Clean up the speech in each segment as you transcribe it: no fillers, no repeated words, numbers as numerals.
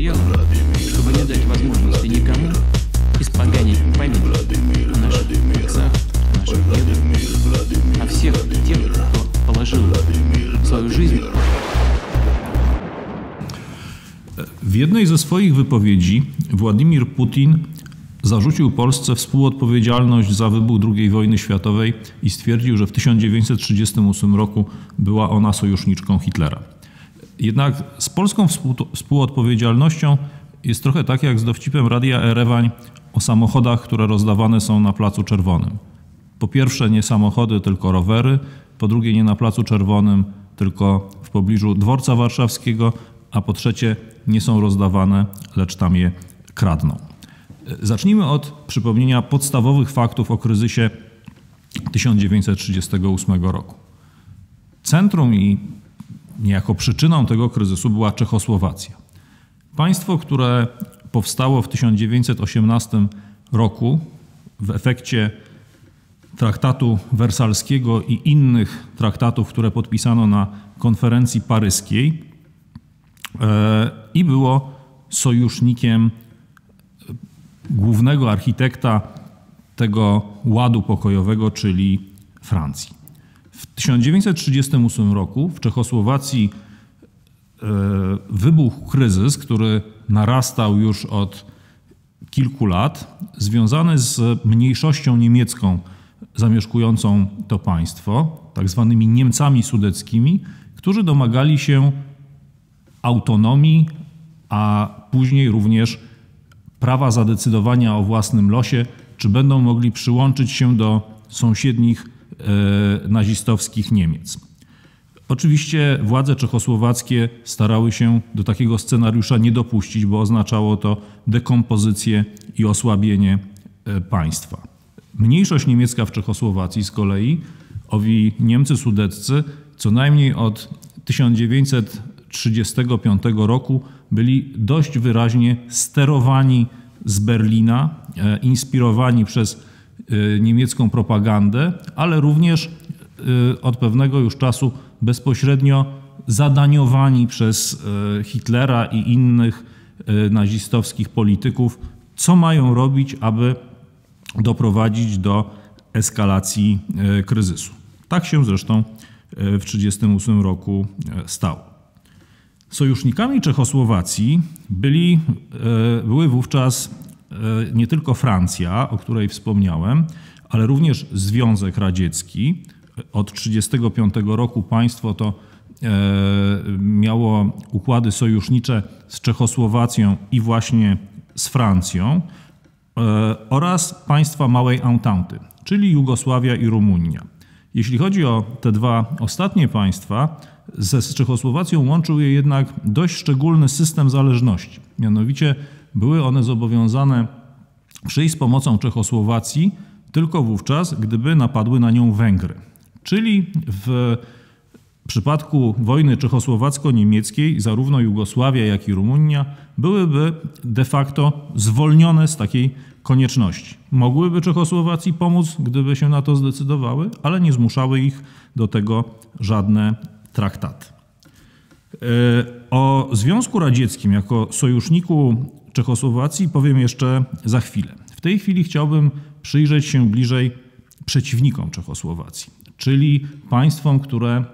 приехал, чтобы не дать возможности никому испоганить память о наших отцах, о наших дедах, о всех тех, кто положил свою жизнь. W jednej ze swoich wypowiedzi Władimir Putin zarzucił Polsce współodpowiedzialność za wybuch II wojny światowej i stwierdził, że w 1938 roku była ona sojuszniczką Hitlera. Jednak z polską współodpowiedzialnością jest trochę tak jak z dowcipem Radia Erewań o samochodach, które rozdawane są na Placu Czerwonym. Po pierwsze nie samochody, tylko rowery, po drugie nie na Placu Czerwonym, tylko w pobliżu Dworca Warszawskiego, a po trzecie nie są rozdawane, lecz tam je kradną. Zacznijmy od przypomnienia podstawowych faktów o kryzysie 1938 roku. Centrum i niejako przyczyną tego kryzysu była Czechosłowacja. Państwo, które powstało w 1918 roku w efekcie traktatu wersalskiego i innych traktatów, które podpisano na konferencji paryskiej i było sojusznikiem głównego architekta tego ładu pokojowego, czyli Francji. W 1938 roku w Czechosłowacji wybuchł kryzys, który narastał już od kilku lat, związany z mniejszością niemiecką zamieszkującą to państwo, tak zwanymi Niemcami sudeckimi, którzy domagali się autonomii, a później również prawa zadecydowania o własnym losie, czy będą mogli przyłączyć się do sąsiednich nazistowskich Niemiec. Oczywiście władze czechosłowackie starały się do takiego scenariusza nie dopuścić, bo oznaczało to dekompozycję i osłabienie państwa. Mniejszość niemiecka w Czechosłowacji z kolei, owi Niemcy sudeccy, co najmniej od 1935 roku byli dość wyraźnie sterowani z Berlina, inspirowani przez niemiecką propagandę, ale również od pewnego już czasu bezpośrednio zadaniowani przez Hitlera i innych nazistowskich polityków, co mają robić, aby doprowadzić do eskalacji kryzysu. Tak się zresztą w 1938 roku stało. Sojusznikami Czechosłowacji były wówczas nie tylko Francja, o której wspomniałem, ale również Związek Radziecki. Od 1935 roku państwo to miało układy sojusznicze z Czechosłowacją i właśnie z Francją oraz państwa Małej Entente, czyli Jugosławia i Rumunia. Jeśli chodzi o te dwa ostatnie państwa, z Czechosłowacją łączył je jednak dość szczególny system zależności. Mianowicie były one zobowiązane przyjść z pomocą Czechosłowacji tylko wówczas, gdyby napadły na nią Węgry. Czyli w przypadku wojny czechosłowacko-niemieckiej zarówno Jugosławia, jak i Rumunia byłyby de facto zwolnione z takiej konieczności. Mogłyby Czechosłowacji pomóc, gdyby się na to zdecydowały, ale nie zmuszały ich do tego żadne traktaty. O Związku Radzieckim jako sojuszniku Czechosłowacji powiem jeszcze za chwilę. W tej chwili chciałbym przyjrzeć się bliżej przeciwnikom Czechosłowacji, czyli państwom, które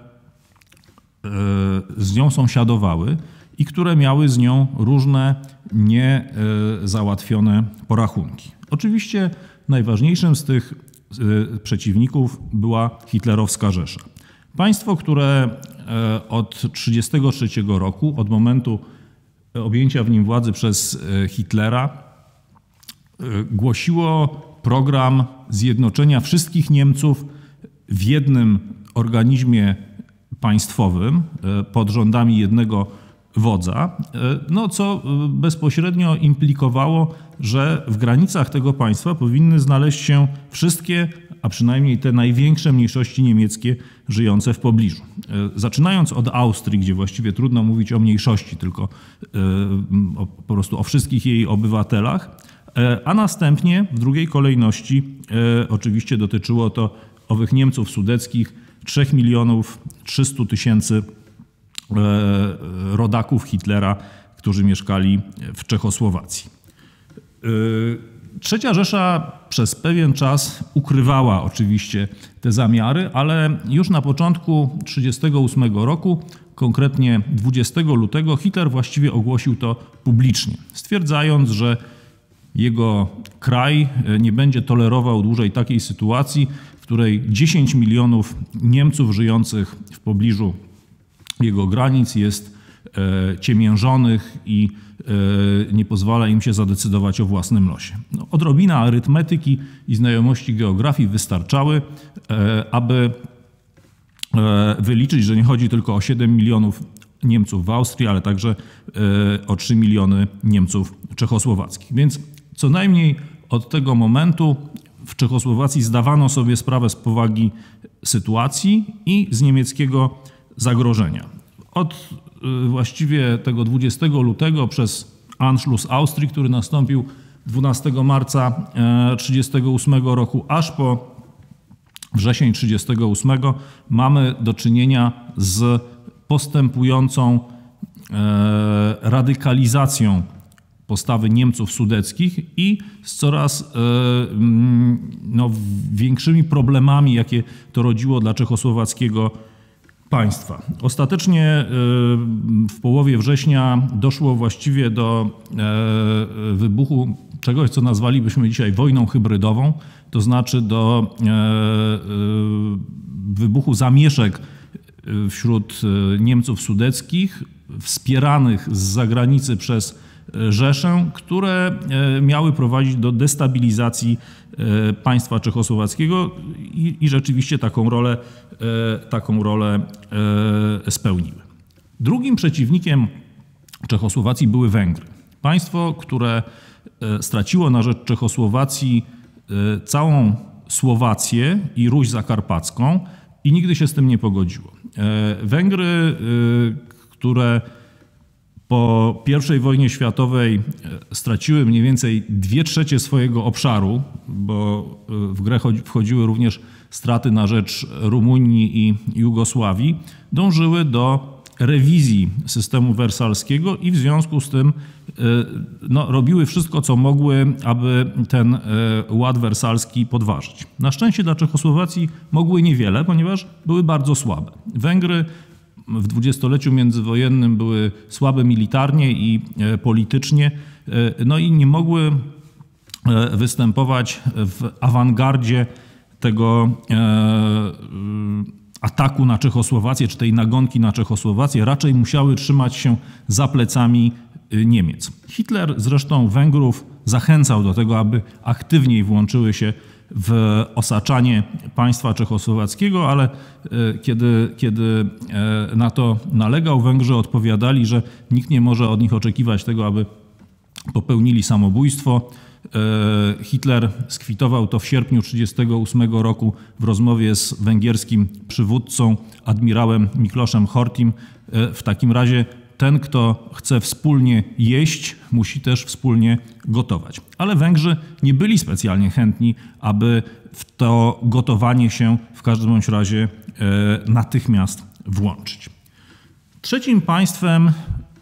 z nią sąsiadowały i które miały z nią różne niezałatwione porachunki. Oczywiście najważniejszym z tych przeciwników była hitlerowska Rzesza. Państwo, które od 1933 roku, od momentu objęcia w nim władzy przez Hitlera, głosiło program zjednoczenia wszystkich Niemców w jednym organizmie państwowym pod rządami jednego wodza, co bezpośrednio implikowało, że w granicach tego państwa powinny znaleźć się wszystkie, a przynajmniej te największe mniejszości niemieckie żyjące w pobliżu. Zaczynając od Austrii, gdzie właściwie trudno mówić o mniejszości, tylko po prostu o wszystkich jej obywatelach, a następnie w drugiej kolejności oczywiście dotyczyło to owych Niemców sudeckich, 3 300 000 rodaków Hitlera, którzy mieszkali w Czechosłowacji. Trzecia Rzesza przez pewien czas ukrywała oczywiście te zamiary, ale już na początku 1938 roku, konkretnie 20 lutego, Hitler właściwie ogłosił to publicznie, stwierdzając, że jego kraj nie będzie tolerował dłużej takiej sytuacji, w której 10 milionów Niemców żyjących w pobliżu jego granic jest ciemiężonych i nie pozwala im się zadecydować o własnym losie. No, odrobina arytmetyki i znajomości geografii wystarczały, aby wyliczyć, że nie chodzi tylko o 7 milionów Niemców w Austrii, ale także o 3 miliony Niemców czechosłowackich. Więc co najmniej od tego momentu w Czechosłowacji zdawano sobie sprawę z powagi sytuacji i z niemieckiego zagrożenia. Od właściwie tego 20 lutego przez Anschluss Austrii, który nastąpił 12 marca 1938 roku, aż po wrzesień 1938 mamy do czynienia z postępującą radykalizacją postawy Niemców sudeckich i z coraz większymi problemami, jakie to rodziło dla czechosłowackiego państwa. Ostatecznie w połowie września doszło właściwie do wybuchu czegoś, co nazwalibyśmy dzisiaj wojną hybrydową, to znaczy do wybuchu zamieszek wśród Niemców sudeckich, wspieranych z zagranicy przez Rzeszę, które miały prowadzić do destabilizacji państwa czechosłowackiego i rzeczywiście taką rolę spełniły. Drugim przeciwnikiem Czechosłowacji były Węgry. Państwo, które straciło na rzecz Czechosłowacji całą Słowację i Ruś Zakarpacką i nigdy się z tym nie pogodziło. Węgry, które po I wojnie światowej straciły mniej więcej 2/3 swojego obszaru, bo w grę wchodziły również straty na rzecz Rumunii i Jugosławii, dążyły do rewizji systemu wersalskiego i w związku z tym robiły wszystko, co mogły, aby ten ład wersalski podważyć. Na szczęście dla Czechosłowacji mogły niewiele, ponieważ były bardzo słabe. Węgry w dwudziestoleciu międzywojennym były słabe militarnie i politycznie, i nie mogły występować w awangardzie tego ataku na Czechosłowację, czy tej nagonki na Czechosłowację. Raczej musiały trzymać się za plecami Niemiec. Hitler zresztą Węgrów zachęcał do tego, aby aktywniej włączyły się w osaczanie państwa czechosłowackiego, ale kiedy na to nalegał, Węgrzy odpowiadali, że nikt nie może od nich oczekiwać tego, aby popełnili samobójstwo. Hitler skwitował to w sierpniu 1938 roku w rozmowie z węgierskim przywódcą, admirałem Mikloszem Horthym. W takim razie ten, kto chce wspólnie jeść, musi też wspólnie gotować. Ale Węgrzy nie byli specjalnie chętni, aby w to gotowanie się w każdym bądź razie natychmiast włączyć. Trzecim państwem,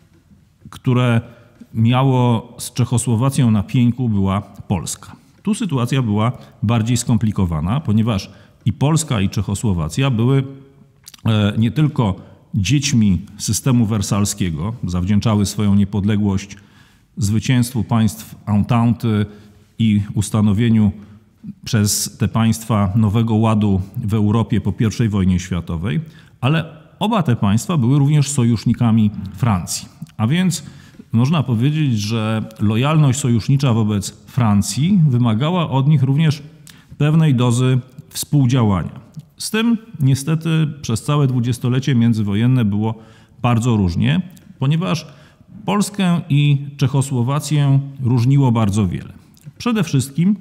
które miało z Czechosłowacją na pieńku, była Polska. Tu sytuacja była bardziej skomplikowana, ponieważ i Polska, i Czechosłowacja były nie tylko dziećmi systemu wersalskiego, zawdzięczały swoją niepodległość zwycięstwu państw Entente i ustanowieniu przez te państwa nowego ładu w Europie po I wojnie światowej, ale oba te państwa były również sojusznikami Francji. A więc można powiedzieć, że lojalność sojusznicza wobec Francji wymagała od nich również pewnej dozy współdziałania. Z tym niestety przez całe dwudziestolecie międzywojenne było bardzo różnie, ponieważ Polskę i Czechosłowację różniło bardzo wiele. Przede wszystkim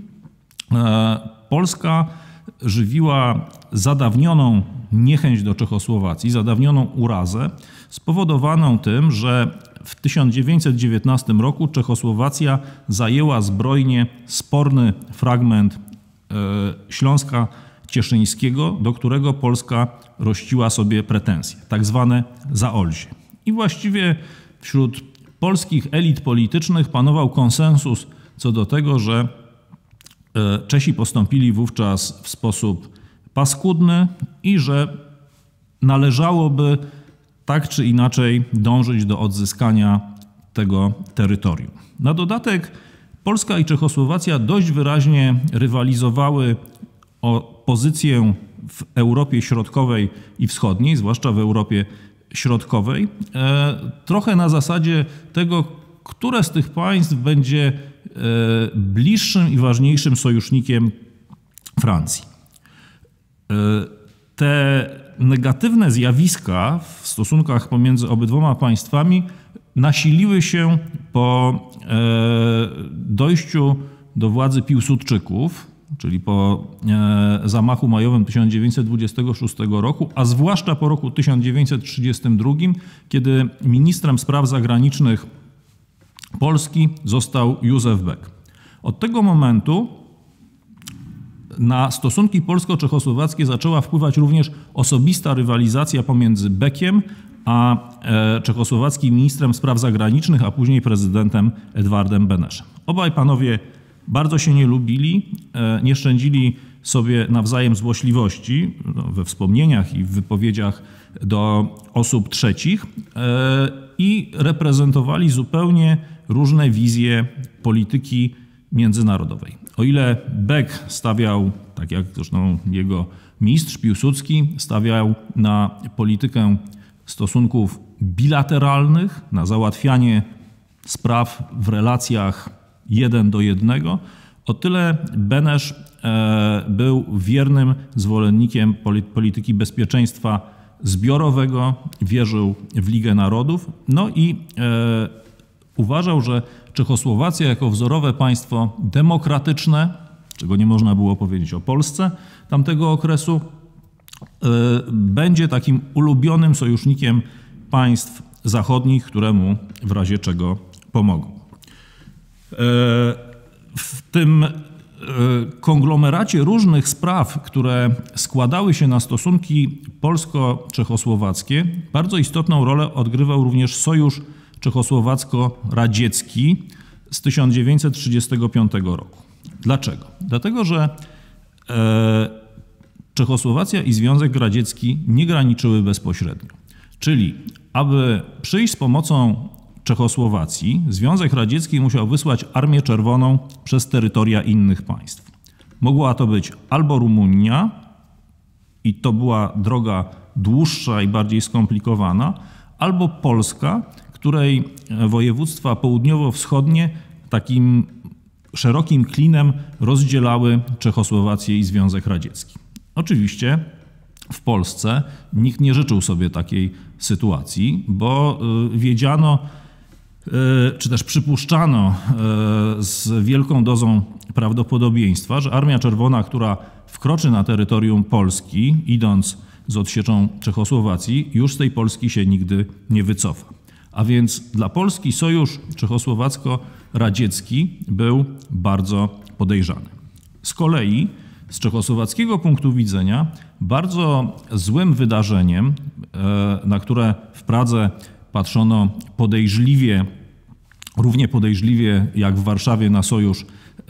Polska żywiła zadawnioną niechęć do Czechosłowacji, zadawnioną urazę spowodowaną tym, że w 1919 roku Czechosłowacja zajęła zbrojnie sporny fragment Śląska Cieszyńskiego, do którego Polska rościła sobie pretensje, tak zwane Zaolzie. I właściwie wśród polskich elit politycznych panował konsensus co do tego, że Czesi postąpili wówczas w sposób paskudny i że należałoby tak czy inaczej dążyć do odzyskania tego terytorium. Na dodatek Polska i Czechosłowacja dość wyraźnie rywalizowały o pozycję w Europie Środkowej i Wschodniej, zwłaszcza w Europie Środkowej, trochę na zasadzie tego, które z tych państw będzie bliższym i ważniejszym sojusznikiem Francji. Te negatywne zjawiska w stosunkach pomiędzy obydwoma państwami nasiliły się po dojściu do władzy Piłsudczyków, czyli po zamachu majowym 1926 roku, a zwłaszcza po roku 1932, kiedy ministrem spraw zagranicznych Polski został Józef Beck. Od tego momentu na stosunki polsko-czechosłowackie zaczęła wpływać również osobista rywalizacja pomiędzy Beckiem a czechosłowackim ministrem spraw zagranicznych, a później prezydentem Edwardem Beneszem. Obaj panowie bardzo się nie lubili, nie szczędzili sobie nawzajem złośliwości we wspomnieniach i w wypowiedziach do osób trzecich i reprezentowali zupełnie różne wizje polityki międzynarodowej. O ile Beck stawiał, tak jak zresztą jego mistrz Piłsudski, stawiał na politykę stosunków bilateralnych, na załatwianie spraw w relacjach 1 do 1, o tyle Benesz był wiernym zwolennikiem polityki bezpieczeństwa zbiorowego, wierzył w Ligę Narodów, no i uważał, że Czechosłowacja jako wzorowe państwo demokratyczne, czego nie można było powiedzieć o Polsce tamtego okresu, będzie takim ulubionym sojusznikiem państw zachodnich, któremu w razie czego pomogą. W tym konglomeracie różnych spraw, które składały się na stosunki polsko-czechosłowackie, bardzo istotną rolę odgrywał również Sojusz Czechosłowacko-Radziecki z 1935 roku. Dlaczego? Dlatego, że Czechosłowacja i Związek Radziecki nie graniczyły bezpośrednio. Czyli, aby przyjść z pomocą Czechosłowacji, Związek Radziecki musiał wysłać Armię Czerwoną przez terytoria innych państw. Mogła to być albo Rumunia, i to była droga dłuższa i bardziej skomplikowana, albo Polska, której województwa południowo-wschodnie takim szerokim klinem rozdzielały Czechosłowację i Związek Radziecki. Oczywiście w Polsce nikt nie życzył sobie takiej sytuacji, bo wiedziano, czy też przypuszczano z wielką dozą prawdopodobieństwa, że Armia Czerwona, która wkroczy na terytorium Polski, idąc z odsieczą Czechosłowacji, już z tej Polski się nigdy nie wycofa. A więc dla Polski sojusz czechosłowacko-radziecki był bardzo podejrzany. Z kolei z czechosłowackiego punktu widzenia bardzo złym wydarzeniem, na które w Pradze patrzono podejrzliwie, równie podejrzliwie jak w Warszawie na sojusz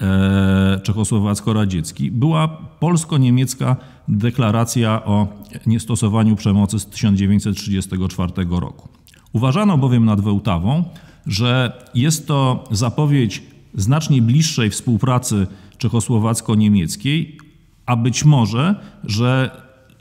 czechosłowacko-radziecki, była polsko-niemiecka deklaracja o niestosowaniu przemocy z 1934 roku. Uważano bowiem nad Wełtawą, że jest to zapowiedź znacznie bliższej współpracy czechosłowacko-niemieckiej, a być może, że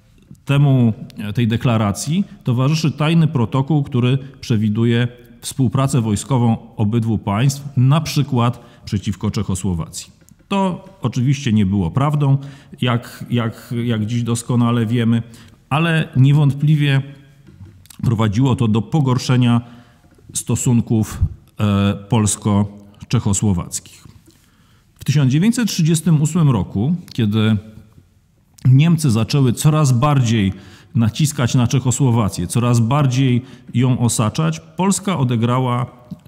tej deklaracji towarzyszy tajny protokół, który przewiduje współpracę wojskową obydwu państw, na przykład przeciwko Czechosłowacji. To oczywiście nie było prawdą, jak dziś doskonale wiemy, ale niewątpliwie prowadziło to do pogorszenia stosunków polsko-czechosłowackich. W 1938 roku, kiedy Niemcy zaczęły coraz bardziej naciskać na Czechosłowację, coraz bardziej ją osaczać, Polska odegrała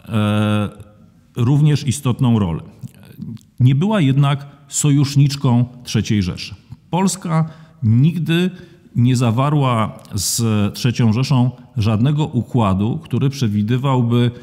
również istotną rolę. Nie była jednak sojuszniczką III Rzeszy. Polska nigdy nie zawarła z III Rzeszą żadnego układu, który przewidywałby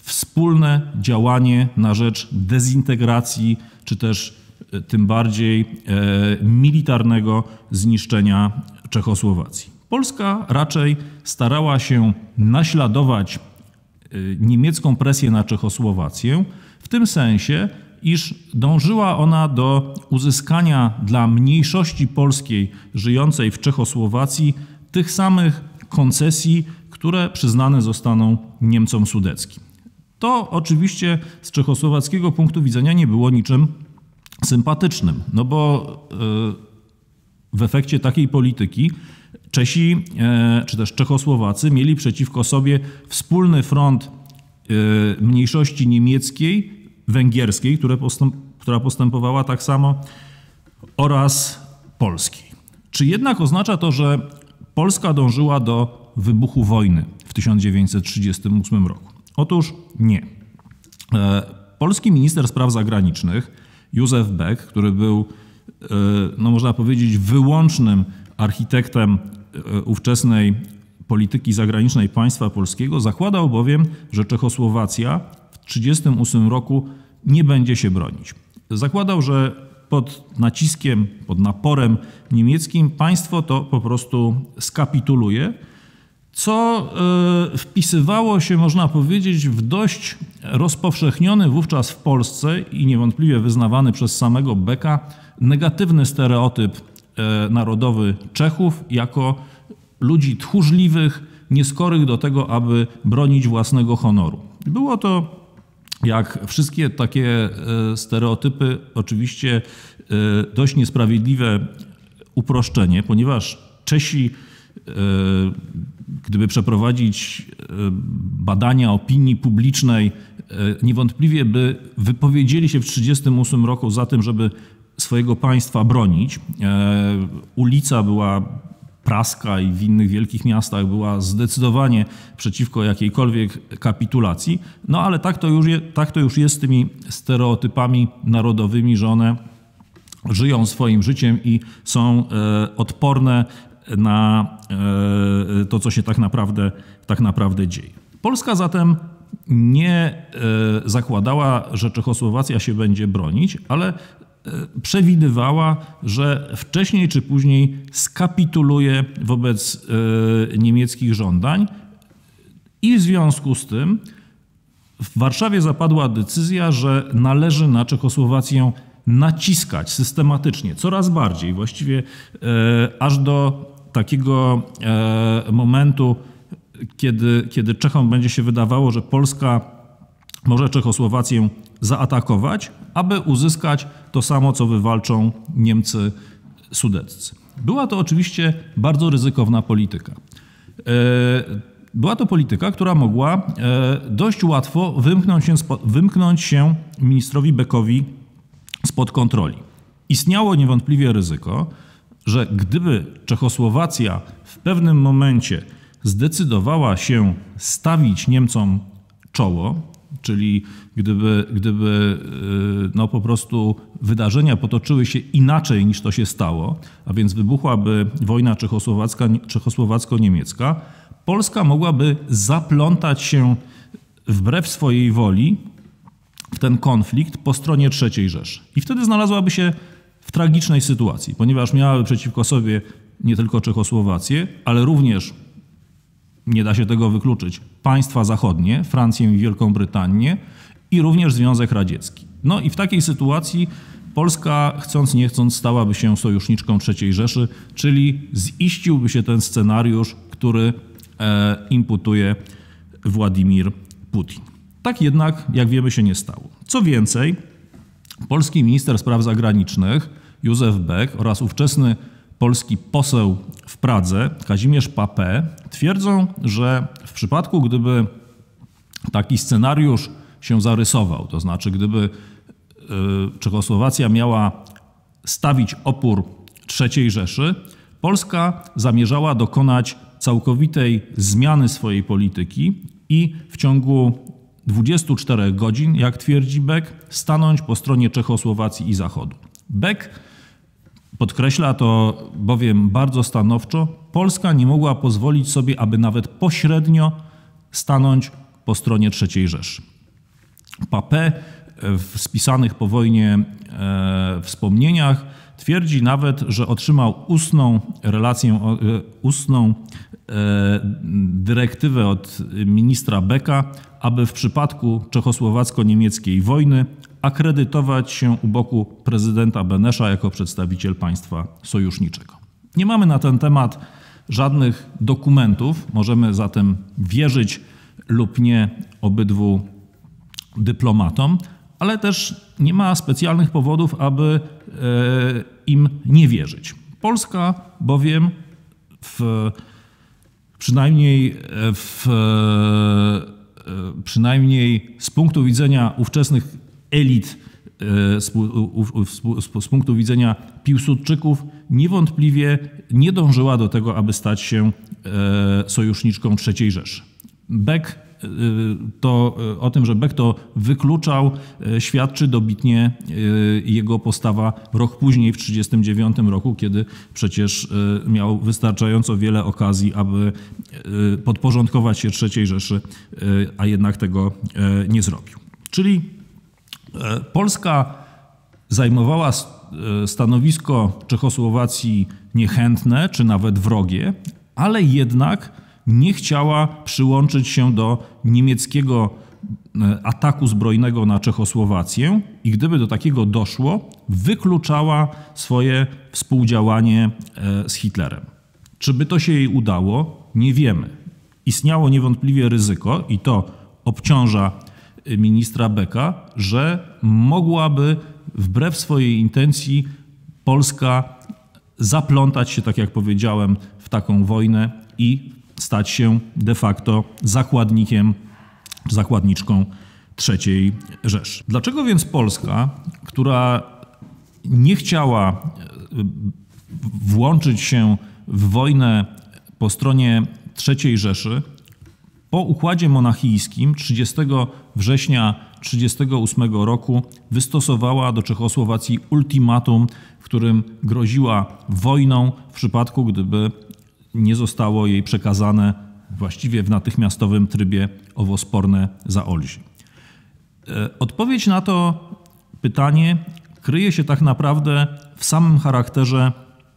wspólne działanie na rzecz dezintegracji, czy też tym bardziej militarnego zniszczenia Czechosłowacji. Polska raczej starała się naśladować niemiecką presję na Czechosłowację w tym sensie, iż dążyła ona do uzyskania dla mniejszości polskiej żyjącej w Czechosłowacji tych samych koncesji, które przyznane zostaną Niemcom sudeckim. To oczywiście z czechosłowackiego punktu widzenia nie było niczym sympatycznym, no bo w efekcie takiej polityki Czesi czy też Czechosłowacy mieli przeciwko sobie wspólny front mniejszości niemieckiej, węgierskiej, która postępowała tak samo, oraz polskiej. Czy jednak oznacza to, że Polska dążyła do wybuchu wojny w 1938 roku? Otóż nie. Polski minister spraw zagranicznych Józef Beck, który był, no można powiedzieć, wyłącznym architektem ówczesnej polityki zagranicznej państwa polskiego, zakładał bowiem, że Czechosłowacja w 1938 roku nie będzie się bronić. Zakładał, że pod naciskiem, pod naporem niemieckim państwo to po prostu skapituluje, co wpisywało się, można powiedzieć, w dość rozpowszechniony wówczas w Polsce i niewątpliwie wyznawany przez samego Becka negatywny stereotyp narodowy Czechów jako ludzi tchórzliwych, nieskorych do tego, aby bronić własnego honoru. Było to, jak wszystkie takie stereotypy, oczywiście dość niesprawiedliwe uproszczenie, ponieważ Czesi, gdyby przeprowadzić badania opinii publicznej, niewątpliwie by wypowiedzieli się w 1938 roku za tym, żeby swojego państwa bronić. Ulica była praska i w innych wielkich miastach była zdecydowanie przeciwko jakiejkolwiek kapitulacji. No ale tak to już jest z tymi stereotypami narodowymi, że one żyją swoim życiem i są odporne na to, co się tak naprawdę dzieje. Polska zatem nie zakładała, że Czechosłowacja się będzie bronić, ale przewidywała, że wcześniej czy później skapituluje wobec niemieckich żądań i w związku z tym w Warszawie zapadła decyzja, że należy na Czechosłowację naciskać systematycznie, coraz bardziej, właściwie aż do takiego momentu, kiedy Czechom będzie się wydawało, że Polska może Czechosłowację zaatakować, aby uzyskać to samo, co wywalczą Niemcy sudeccy. Była to oczywiście bardzo ryzykowna polityka. Była to polityka, która mogła dość łatwo wymknąć się ministrowi Beckowi spod kontroli. Istniało niewątpliwie ryzyko, że gdyby Czechosłowacja w pewnym momencie zdecydowała się stawić Niemcom czoło, czyli gdyby no po prostu wydarzenia potoczyły się inaczej niż to się stało, a więc wybuchłaby wojna czechosłowacko-niemiecka, Polska mogłaby zaplątać się wbrew swojej woli w ten konflikt po stronie III Rzeszy. I wtedy znalazłaby się w tragicznej sytuacji, ponieważ miałaby przeciwko sobie nie tylko Czechosłowację, ale również, nie da się tego wykluczyć, państwa zachodnie, Francję i Wielką Brytanię i również Związek Radziecki. No i w takiej sytuacji Polska, chcąc nie chcąc, stałaby się sojuszniczką III Rzeszy, czyli ziściłby się ten scenariusz, który imputuje Władimir Putin. Tak jednak, jak wiemy, się nie stało. Co więcej, polski minister spraw zagranicznych Józef Beck oraz ówczesny polski poseł w Pradze Kazimierz Papé twierdzą, że w przypadku, gdyby taki scenariusz się zarysował, to znaczy gdyby Czechosłowacja miała stawić opór III Rzeszy, Polska zamierzała dokonać całkowitej zmiany swojej polityki i w ciągu 24 godzin, jak twierdzi Beck, stanąć po stronie Czechosłowacji i Zachodu. Beck podkreśla to bowiem bardzo stanowczo, Polska nie mogła pozwolić sobie, aby nawet pośrednio stanąć po stronie III Rzeszy. Papin w spisanych po wojnie wspomnieniach twierdzi nawet, że otrzymał ustną dyrektywę od ministra Becka, aby w przypadku czechosłowacko-niemieckiej wojny akredytować się u boku prezydenta Benesza jako przedstawiciel państwa sojuszniczego. Nie mamy na ten temat żadnych dokumentów, możemy zatem wierzyć lub nie obydwu dyplomatom, ale też nie ma specjalnych powodów, aby im nie wierzyć. Polska bowiem przynajmniej z punktu widzenia ówczesnych elit, z punktu widzenia Piłsudczyków, niewątpliwie nie dążyła do tego, aby stać się sojuszniczką III Rzeszy. O tym, że Beck to wykluczał, świadczy dobitnie jego postawa rok później, w 1939 roku, kiedy przecież miał wystarczająco wiele okazji, aby podporządkować się III Rzeszy, a jednak tego nie zrobił. Czyli Polska zajmowała stanowisko Czechosłowacji niechętne, czy nawet wrogie, ale jednak nie chciała przyłączyć się do niemieckiego ataku zbrojnego na Czechosłowację i gdyby do takiego doszło, wykluczała swoje współdziałanie z Hitlerem. Czy by to się jej udało? Nie wiemy. Istniało niewątpliwie ryzyko, i to obciąża ministra Becka, że mogłaby wbrew swojej intencji Polska zaplątać się, tak jak powiedziałem, w taką wojnę i stać się de facto zakładniczką III Rzeszy. Dlaczego więc Polska, która nie chciała włączyć się w wojnę po stronie III Rzeszy, po układzie monachijskim 30 września 1938 roku wystosowała do Czechosłowacji ultimatum, w którym groziła wojną w przypadku, gdyby nie zostało jej przekazane właściwie w natychmiastowym trybie owo sporne Zaolzie. Odpowiedź na to pytanie kryje się tak naprawdę w samym charakterze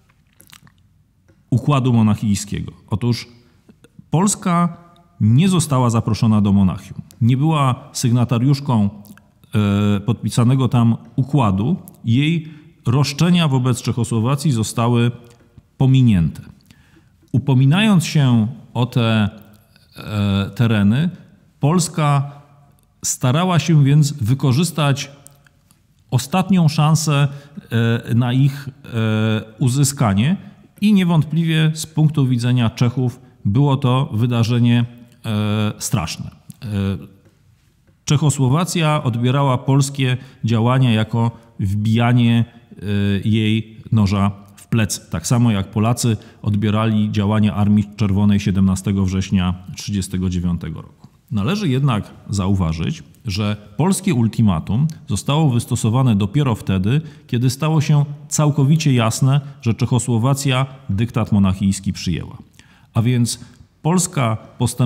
układu monachijskiego. Otóż Polska nie została zaproszona do Monachium. Nie była sygnatariuszką podpisanego tam układu. Jej roszczenia wobec Czechosłowacji zostały pominięte. Upominając się o te tereny, Polska starała się więc wykorzystać ostatnią szansę na ich uzyskanie i niewątpliwie z punktu widzenia Czechów było to wydarzenie straszne. Czechosłowacja odbierała polskie działania jako wbijanie jej noża w plecy. Tak samo jak Polacy odbierali działania Armii Czerwonej 17 września 1939 roku. Należy jednak zauważyć, że polskie ultimatum zostało wystosowane dopiero wtedy, kiedy stało się całkowicie jasne, że Czechosłowacja dyktat monachijski przyjęła. A więc Polska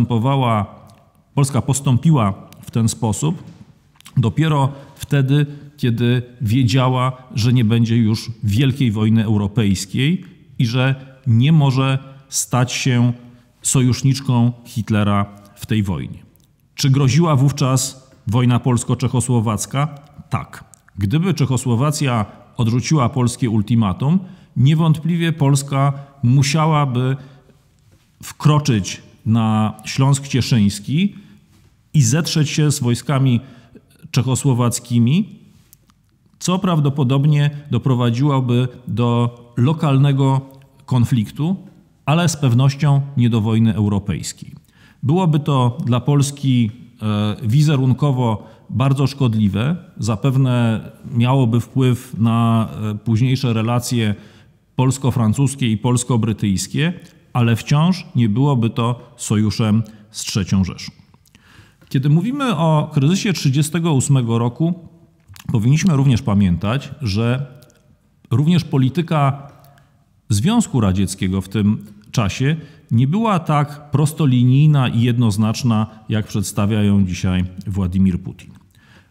postąpiła w ten sposób dopiero wtedy, kiedy wiedziała, że nie będzie już wielkiej wojny europejskiej i że nie może stać się sojuszniczką Hitlera w tej wojnie. Czy groziła wówczas wojna polsko-czechosłowacka? Tak. Gdyby Czechosłowacja odrzuciła polskie ultimatum, niewątpliwie Polska musiałaby wkroczyć na Śląsk Cieszyński i zetrzeć się z wojskami czechosłowackimi, co prawdopodobnie doprowadziłoby do lokalnego konfliktu, ale z pewnością nie do wojny europejskiej. Byłoby to dla Polski wizerunkowo bardzo szkodliwe, zapewne miałoby wpływ na późniejsze relacje polsko-francuskie i polsko-brytyjskie, ale wciąż nie byłoby to sojuszem z III Rzeszą. Kiedy mówimy o kryzysie 1938 roku, powinniśmy również pamiętać, że również polityka Związku Radzieckiego w tym czasie nie była tak prostolinijna i jednoznaczna, jak przedstawia ją dzisiaj Władimir Putin.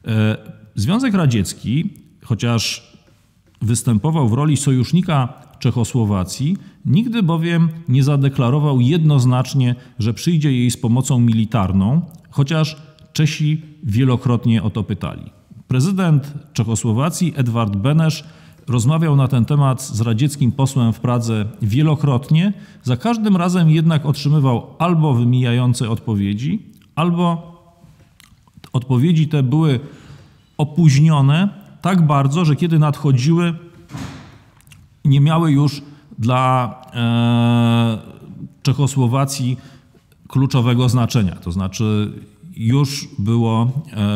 Związek Radziecki, chociaż występował w roli sojusznika Czechosłowacji, nigdy bowiem nie zadeklarował jednoznacznie, że przyjdzie jej z pomocą militarną, chociaż Czesi wielokrotnie o to pytali. Prezydent Czechosłowacji Edvard Beneš rozmawiał na ten temat z radzieckim posłem w Pradze wielokrotnie, za każdym razem jednak otrzymywał albo wymijające odpowiedzi, albo odpowiedzi te były opóźnione tak bardzo, że kiedy nadchodziły, nie miały już dla Czechosłowacji kluczowego znaczenia. To znaczy już było,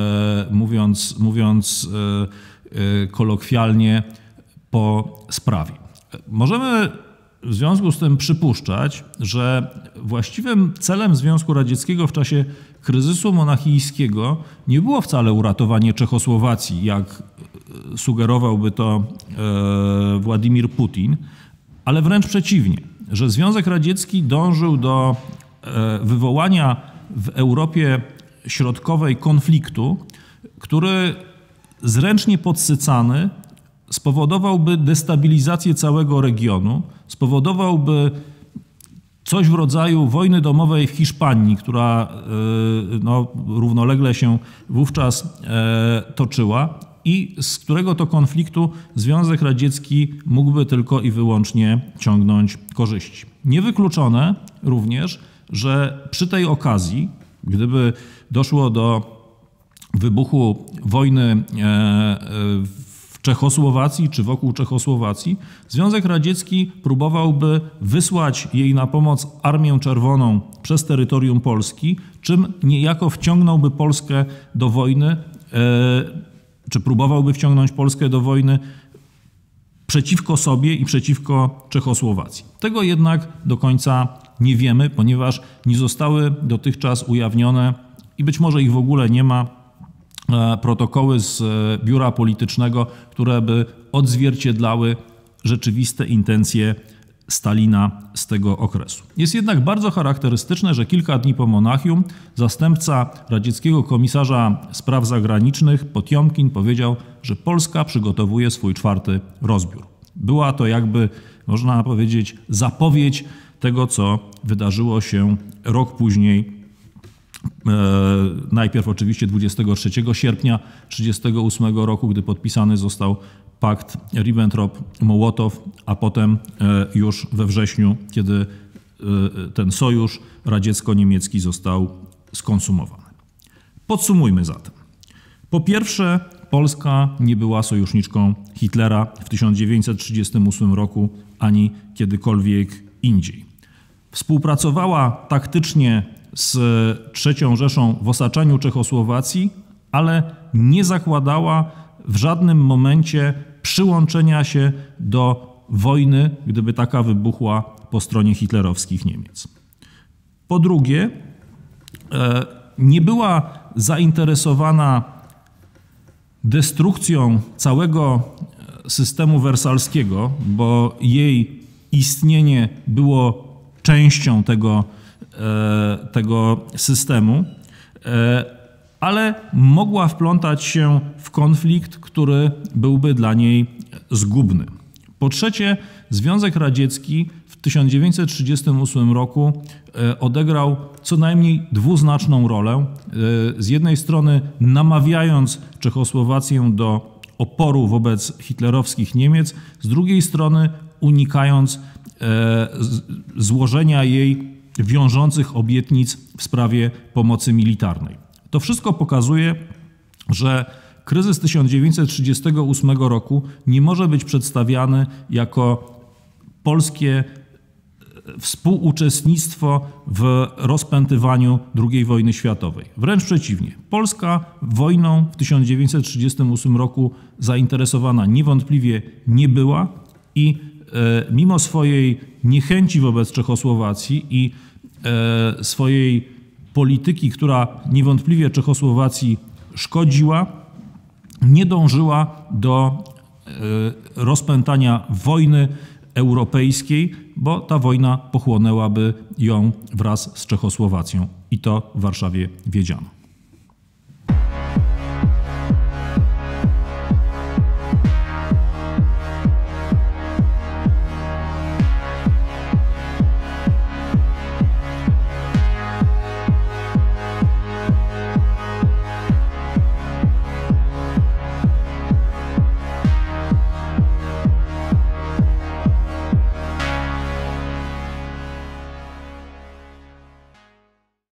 mówiąc kolokwialnie, po sprawie. Możemy w związku z tym przypuszczać, że właściwym celem Związku Radzieckiego w czasie kryzysu monachijskiego nie było wcale uratowanie Czechosłowacji, jak sugerowałby to Władimir Putin, ale wręcz przeciwnie, że Związek Radziecki dążył do wywołania w Europie Środkowej konfliktu, który zręcznie podsycany spowodowałby destabilizację całego regionu, spowodowałby coś w rodzaju wojny domowej w Hiszpanii, która równolegle się wówczas toczyła i z którego to konfliktu Związek Radziecki mógłby tylko i wyłącznie ciągnąć korzyści. Niewykluczone również, że przy tej okazji, gdyby doszło do wybuchu wojny w Czechosłowacji czy wokół Czechosłowacji, Związek Radziecki próbowałby wysłać jej na pomoc Armię Czerwoną przez terytorium Polski, czym niejako wciągnąłby Polskę do wojny, czy próbowałby wciągnąć Polskę do wojny przeciwko sobie i przeciwko Czechosłowacji. Tego jednak do końca nie wiemy, ponieważ nie zostały dotychczas ujawnione i być może ich w ogóle nie ma, protokoły z biura politycznego, które by odzwierciedlały rzeczywiste intencje Stalina z tego okresu. Jest jednak bardzo charakterystyczne, że kilka dni po Monachium zastępca radzieckiego komisarza spraw zagranicznych Potjomkin powiedział, że Polska przygotowuje swój 4. rozbiór. Była to jakby, można powiedzieć, zapowiedź tego, co wydarzyło się rok później. Najpierw oczywiście 23 sierpnia 1938 roku, gdy podpisany został pakt Ribbentrop-Mołotow, a potem już we wrześniu, kiedy ten sojusz radziecko-niemiecki został skonsumowany. Podsumujmy zatem. Po pierwsze, Polska nie była sojuszniczką Hitlera w 1938 roku ani kiedykolwiek indziej. Współpracowała taktycznie z III Rzeszą w osaczaniu Czechosłowacji, ale nie zakładała w żadnym momencie przyłączenia się do wojny, gdyby taka wybuchła po stronie hitlerowskich Niemiec. Po drugie, nie była zainteresowana destrukcją całego systemu wersalskiego, bo jej istnienie było częścią tego systemu, ale mogła wplątać się w konflikt, który byłby dla niej zgubny. Po trzecie, Związek Radziecki w 1938 roku odegrał co najmniej dwuznaczną rolę. Z jednej strony namawiając Czechosłowację do oporu wobec hitlerowskich Niemiec, z drugiej strony unikając złożenia jej wiążących obietnic w sprawie pomocy militarnej. To wszystko pokazuje, że kryzys 1938 roku nie może być przedstawiany jako polskie współuczestnictwo w rozpętywaniu II wojny światowej. Wręcz przeciwnie. Polska wojną w 1938 roku zainteresowana niewątpliwie nie była i mimo swojej niechęci wobec Czechosłowacji i swojej polityki, która niewątpliwie Czechosłowacji szkodziła, nie dążyła do rozpętania wojny europejskiej, bo ta wojna pochłonęłaby ją wraz z Czechosłowacją i to w Warszawie wiedziano.